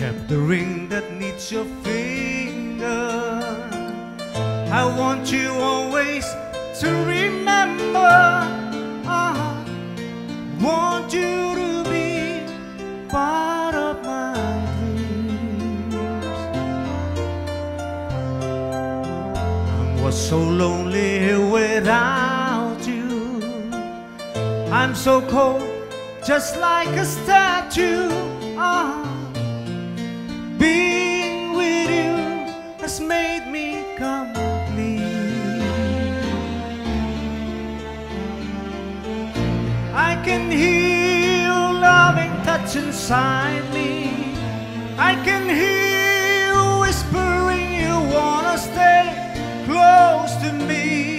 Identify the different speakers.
Speaker 1: kept the ring that needs your finger. I want you always to remember. I want you to be part of my dreams. I was so lonely without you. I'm so cold, just like a statue. Being with you has made me complete. I can hear your loving touch inside me. I can hear you whispering you wanna stay close to me.